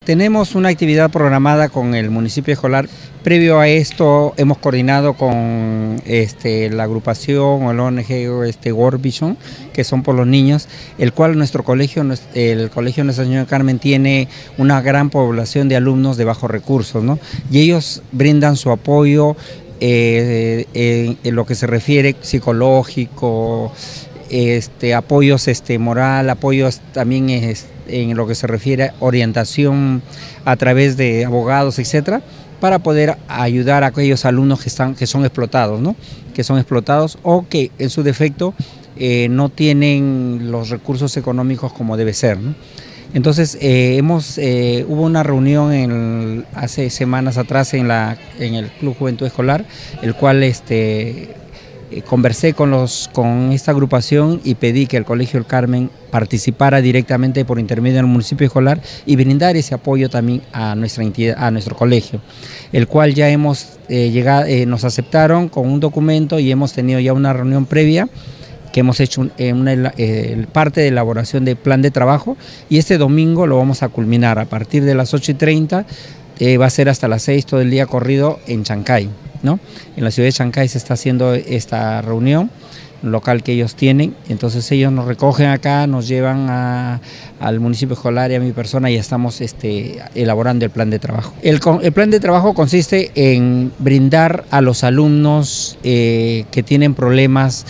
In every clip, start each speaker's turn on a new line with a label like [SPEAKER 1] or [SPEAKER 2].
[SPEAKER 1] Tenemos una actividad programada con el municipio escolar. Previo a esto hemos coordinado con la agrupación o la ONG World Vision, que son por los niños, el cual nuestro colegio, el Colegio Nuestra Señora Carmen, tiene una gran población de alumnos de bajos recursos, ¿no? Y ellos brindan su apoyo en lo que se refiere psicológico, apoyos moral, apoyos también en lo que se refiere a orientación a través de abogados, etcétera, para poder ayudar a aquellos alumnos que son explotados, ¿no? Que son explotados o que en su defecto no tienen los recursos económicos como debe ser, ¿no? Entonces hubo una reunión hace semanas atrás en el Club Juventud Escolar, el cual conversé con esta agrupación y pedí que el Colegio El Carmen participara directamente por intermedio del municipio escolar y brindar ese apoyo también a nuestra entidad, a nuestro colegio, el cual ya hemos llegado, nos aceptaron con un documento y hemos tenido ya una reunión previa que hemos hecho parte de elaboración de plan de trabajo, y este domingo lo vamos a culminar a partir de las 8:30, va a ser hasta las 6 todo el día corrido en Chancay, ¿no? En la ciudad de Chancay se está haciendo esta reunión local que ellos tienen. Entonces ellos nos recogen acá, nos llevan al municipio escolar y a mi persona, y estamos elaborando el plan de trabajo. El plan de trabajo consiste en brindar a los alumnos que tienen problemas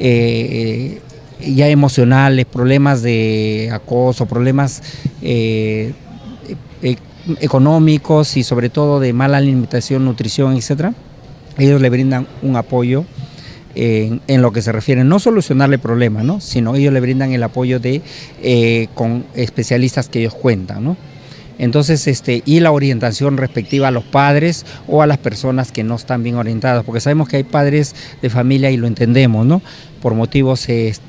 [SPEAKER 1] ya emocionales, problemas de acoso, problemas económicos y sobre todo de mala alimentación, nutrición, etcétera. Ellos le brindan un apoyo en lo que se refiere, no solucionarle problemas, ¿no? Sino ellos le brindan el apoyo con especialistas que ellos cuentan, ¿no? Entonces, y la orientación respectiva a los padres o a las personas que no están bien orientadas, porque sabemos que hay padres de familia, y lo entendemos, ¿no? Por motivos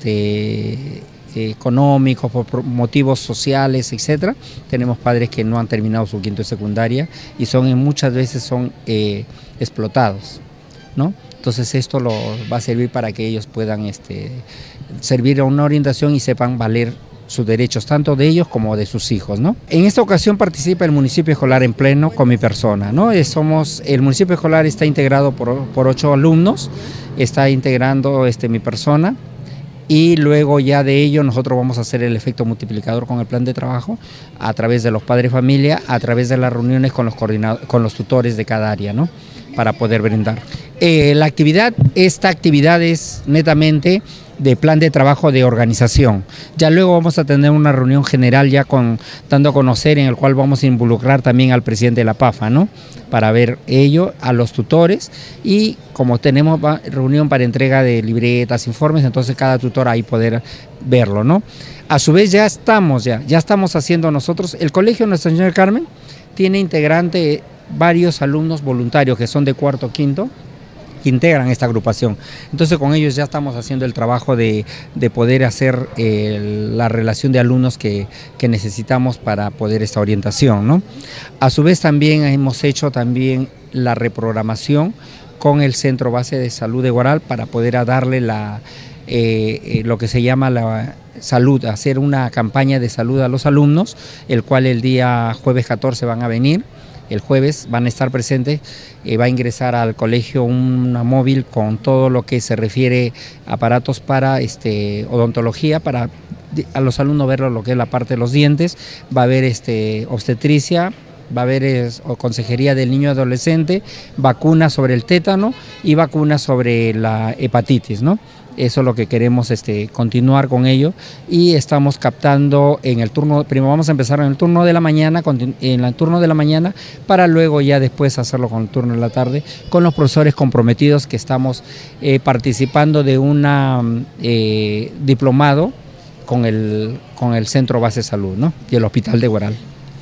[SPEAKER 1] económicos, por motivos sociales, etcétera. Tenemos padres que no han terminado su quinto de secundaria y muchas veces son explotados, ¿no? Entonces esto va a servir para que ellos puedan servir a una orientación y sepan valer sus derechos, tanto de ellos como de sus hijos, ¿no? En esta ocasión participa el municipio escolar en pleno con mi persona, ¿no? El municipio escolar está integrado por 8 alumnos, está integrando mi persona, y luego ya de ello nosotros vamos a hacer el efecto multiplicador con el plan de trabajo a través de los padres de familia, a través de las reuniones con los tutores de cada área, ¿no? Para poder brindar. Esta actividad es netamente de plan de trabajo de organización. Ya luego vamos a tener una reunión general ya dando a conocer, en el cual vamos a involucrar también al presidente de la PAFA, ¿no? Para ver ello, a los tutores, y como tenemos reunión para entrega de libretas, informes, entonces cada tutor ahí poder verlo, ¿no? A su vez ya estamos haciendo nosotros, el Colegio Nuestra Señora Carmen tiene integrante varios alumnos voluntarios que son de cuarto, quinto, que integran esta agrupación. Entonces con ellos ya estamos haciendo el trabajo de poder hacer la relación de alumnos que necesitamos para poder esta orientación, ¿no? A su vez también hemos hecho la reprogramación con el Centro Base de Salud de Guaral para poder darle lo que se llama la salud, hacer una campaña de salud a los alumnos, el cual el día jueves 14 van a venir. El jueves van a estar presentes, va a ingresar al colegio una móvil con todo lo que se refiere a aparatos para odontología, para a los alumnos ver lo que es la parte de los dientes. Va a haber obstetricia, va a haber consejería del niño y adolescente, vacunas sobre el tétano y vacunas sobre la hepatitis, ¿no? Eso es lo que queremos continuar con ello, y estamos captando en el turno, primero vamos a empezar en el turno de la mañana, para luego ya después hacerlo con el turno de la tarde, con los profesores comprometidos que estamos participando de un diplomado con el Centro Base de Salud, ¿no? Y el Hospital de Guaral.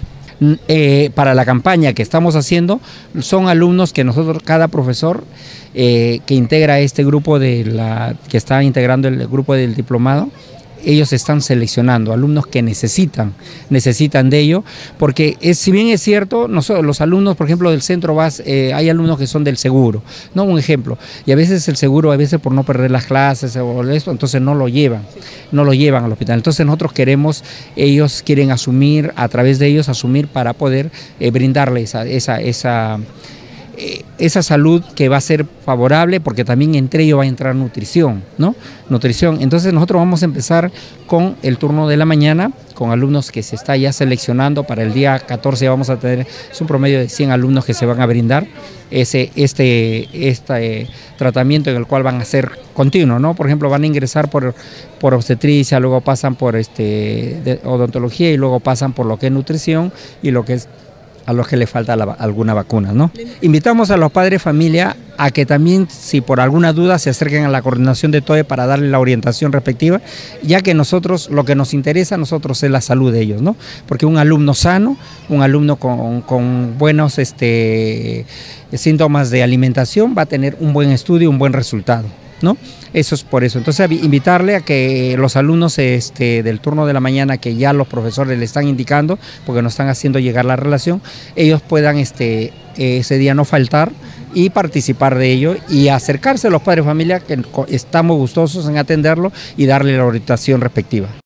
[SPEAKER 1] Para la campaña que estamos haciendo, son alumnos que nosotros, cada profesor que integra este grupo que está integrando el grupo del diplomado, ellos están seleccionando alumnos que necesitan de ello, porque si bien es cierto, nosotros, los alumnos, por ejemplo, del centro hay alumnos que son del seguro, ¿no? Un ejemplo, y a veces el seguro, a veces por no perder las clases o esto, entonces no lo llevan al hospital. Entonces nosotros ellos quieren asumir, a través de ellos asumir para poder brindarle esa salud que va a ser favorable, porque también entre ellos va a entrar nutrición, ¿no? Nutrición. Entonces nosotros vamos a empezar con el turno de la mañana, con alumnos que se está ya seleccionando para el día 14. Vamos a tener, es un promedio de 100 alumnos que se van a brindar este tratamiento, en el cual van a ser continuo, ¿no? Por ejemplo, van a ingresar por obstetricia, luego pasan por odontología y luego pasan por lo que es nutrición y lo que es a los que le falta alguna vacuna, ¿no? Invitamos a los padres de familia a que también, si por alguna duda, se acerquen a la coordinación de TOE para darle la orientación respectiva, ya que nosotros, lo que nos interesa a nosotros es la salud de ellos, ¿no? Porque un alumno sano, un alumno con buenos síntomas de alimentación va a tener un buen estudio, un buen resultado, ¿no? Eso es por eso. Entonces, invitarle a que los alumnos del turno de la mañana, que ya los profesores le están indicando, porque nos están haciendo llegar la relación, ellos puedan ese día no faltar y participar de ello y acercarse a los padres de familia, que estamos gustosos en atenderlo y darle la orientación respectiva.